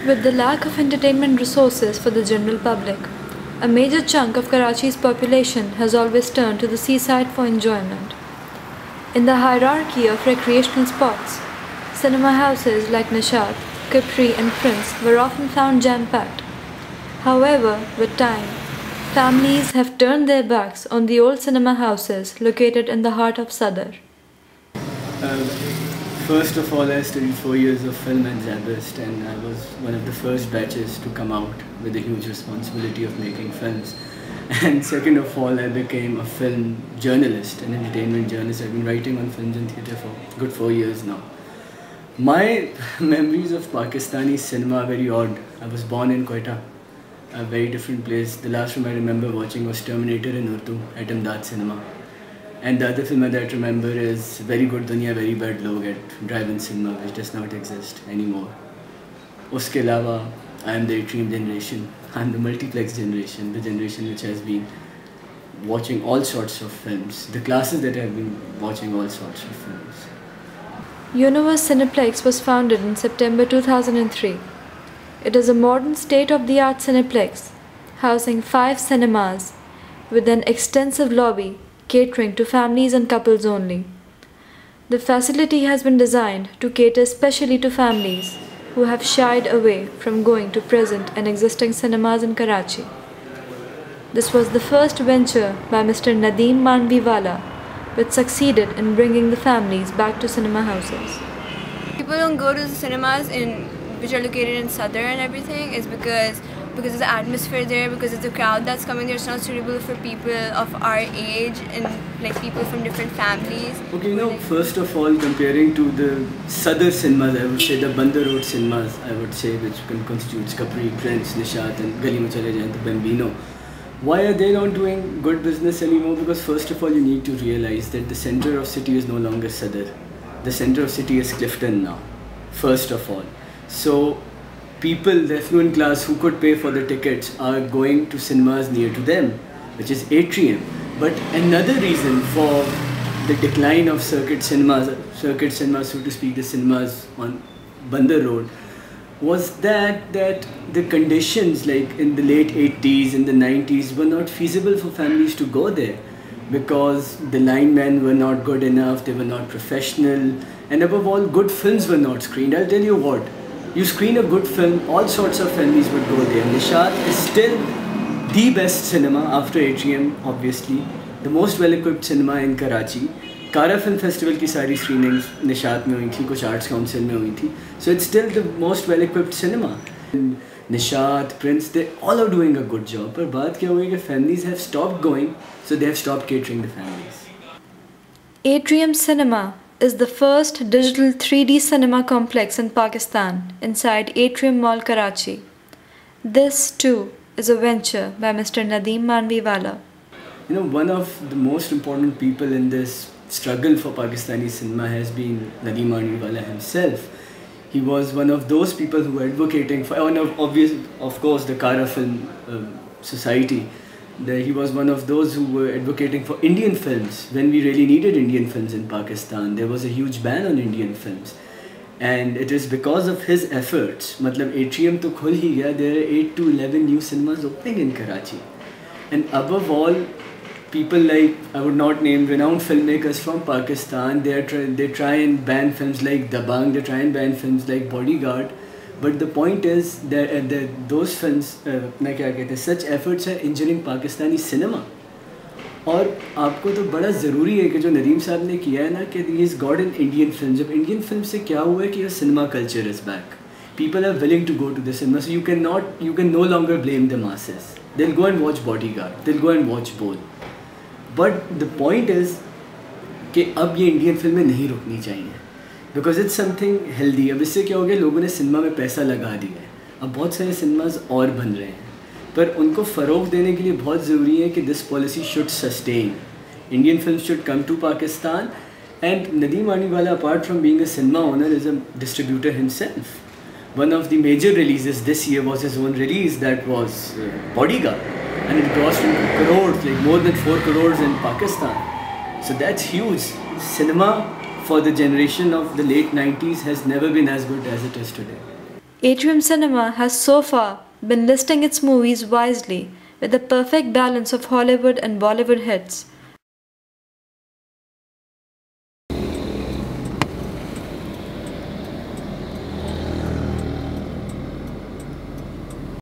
With the lack of entertainment resources for the general public, a major chunk of Karachi's population has always turned to the seaside for enjoyment. In the hierarchy of recreational spots, cinema houses like Nishat, Capri and Prince were often found jam-packed. However, with time, families have turned their backs on the old cinema houses located in the heart of Sadr. First of all, I studied 4 years of film at Zabist, and I was one of the first batches to come out with the huge responsibility of making films. And second of all, I became a film journalist, an entertainment journalist. I've been writing on films and theatre for a good 4 years now. My memories of Pakistani cinema are very odd. I was born in Quetta, a very different place. The last film I remember watching was Terminator in Urdu at Imdad Cinema. And the other film that I remember is Very Good Dunya, Very Bad Log at Drive-In Cinema, which does not exist anymore. Uske alawa, I am the Atrium generation. I am the multiplex generation, the generation which has been watching all sorts of films. The classes that have been watching all sorts of films. Universe Cineplex was founded in September 2003. It is a modern state-of-the-art cineplex, housing 5 cinemas with an extensive lobby catering to families and couples only. The facility has been designed to cater specially to families who have shied away from going to present and existing cinemas in Karachi. This was the first venture by Mr. Nadeem Manviwala, which succeeded in bringing the families back to cinema houses. People don't go to the cinemas which are located in Sadr and everything is because of the atmosphere there, because of the crowd that's coming there. It's not suitable for people of our age and like people from different families. Okay, first of all, comparing to the Sadr cinemas, I would say the Bandar Road cinemas, I would say, which constitutes Capri, Prince, Nishat and Gali Mein Chale Jaye to Bambino. Why are they not doing good business anymore? Because first of all, you need to realize that the center of city is no longer Sadr. The center of city is Clifton now, first of all. So people, the affluent class who could pay for the tickets are going to cinemas near to them, which is Atrium. But another reason for the decline of circuit cinemas, so to speak, the cinemas on Bandar Road, was that the conditions like in the late 80s, in the 90s were not feasible for families to go there because the linemen were not good enough, they were not professional, and above all, good films were not screened. I'll tell you what, you screen a good film, all sorts of families would go there. Nishat is still the best cinema after Atrium, obviously, the most well-equipped cinema in Karachi. Kara Film Festival की सारी screenings Nishat में हुई थी, कुछ Arts Council में हुई थी. So it's still the most well-equipped cinema. And Nishat, Prince, they all are doing a good job. पर बात क्या हुई कि families have stopped going, so they have stopped catering the families. Atrium Cinema is the first digital 3D cinema complex in Pakistan inside Atrium Mall, Karachi. This too is a venture by Mr. Nadeem Manviwala. One of the most important people in this struggle for Pakistani cinema has been Nadeem Manviwala himself. He was one of those people who were advocating for, of course, the Kara Film Society. He was one of those who were advocating for Indian films when we really needed Indian films in Pakistan. There was a huge ban on Indian films. And it is because of his efforts, matlab Atrium to khul hi gaya, there are 8 to 11 new cinemas opening in Karachi. And above all, people like, I would not name renowned filmmakers from Pakistan, they try and ban films like Dabangg, they try and ban films like Bodyguard. But the point is that those films, such efforts are injuring Pakistani cinema. और आपको तो बड़ा ज़रूरी है कि जो नदीम साहब ने किया है ना कि he has got an Indian film. जब Indian film से क्या हुआ है कि your cinema culture is back. People are willing to go to the cinema, so you can no longer blame the masses. They'll go and watch Bodyguard. They'll go and watch both. But the point is कि अब ये Indian फिल्में नहीं रुकनी चाहिए. Because it's something healthy. अब इससे क्या हो गया, लोगों ने सिनेमा में पैसा लगा दिया है. अब बहुत सारे सिनेमाज और बन रहे हैं. पर उनको फ़रोग़ देने के लिए बहुत ज़रूरी है कि this policy should sustain. Indian films should come to Pakistan, and Nadeem Manviwala, apart from being a cinema owner, is a distributor himself. One of the major releases this year was his own release, that was Bodyguard, and it grossed into crores, like more than 4 crores in Pakistan. So that's huge. Cinema for the generation of the late 90s has never been as good as it is today. Atrium Cinema has so far been listing its movies wisely with a perfect balance of Hollywood and Bollywood hits,